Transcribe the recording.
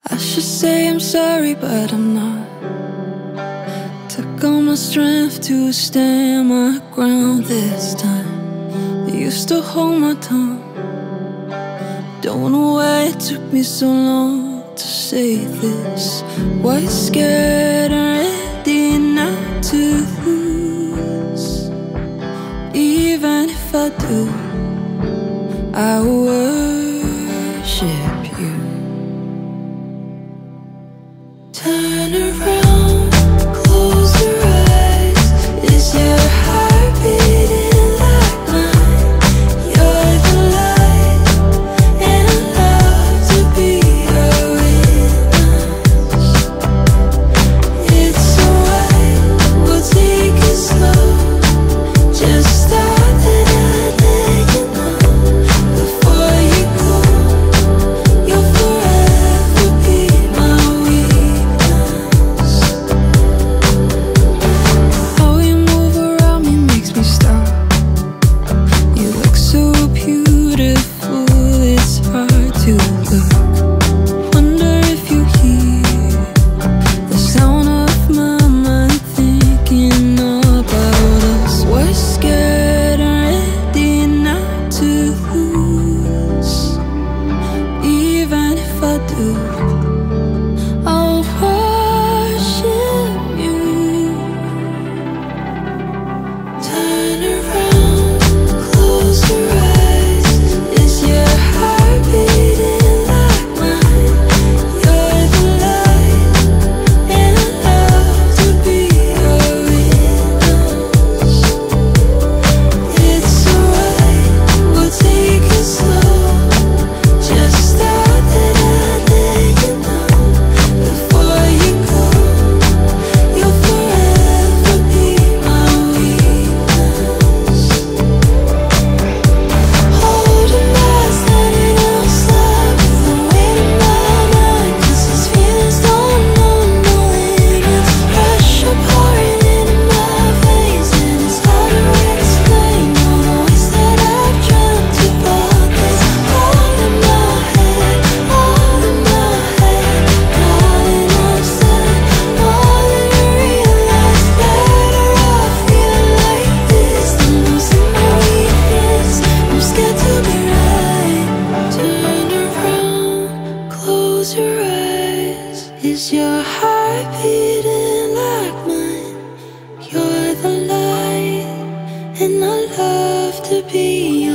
I should say I'm sorry, but I'm not. Took all my strength to stand my ground this time. I used to hold my tongue. Don't know why it took me so long to say this. Was scared and ready not to lose. Even if I do, I worship you. Turn around, close your eyes. Is your heart beating like mine? You're the light, and I love to be your witness. It's alright, we'll take it slow. Just start that I'd let you know. Before you go, you'll forever be my weakness. How you move around me makes me stop. You look so beautiful, it's hard to look. Wonder if you hear the sound of my mind thinking about us. We're scared and ready not to lose. Even if I do, I'll worship you. Turn around, close your eyes. Is your heart beating like mine? You're the light, and I love to be your witness. It's alright, we'll take it slow. Just start that I'd let you know. Before you go, you'll forever be my weakness. Holding back, letting out slide with the weight of my mind. 'Cause these feelings don't know no limits. Pressure pouring into my veins, and it's hard to explain all the ways that I've dreamt about this. All in my head, all in my head. Not enough said, more than you realize. Better off feeling like this than losing my weakness. I'm scared to be right. Turn around, close your eyes. Is your heart beating like mine? You're the light, and I love to be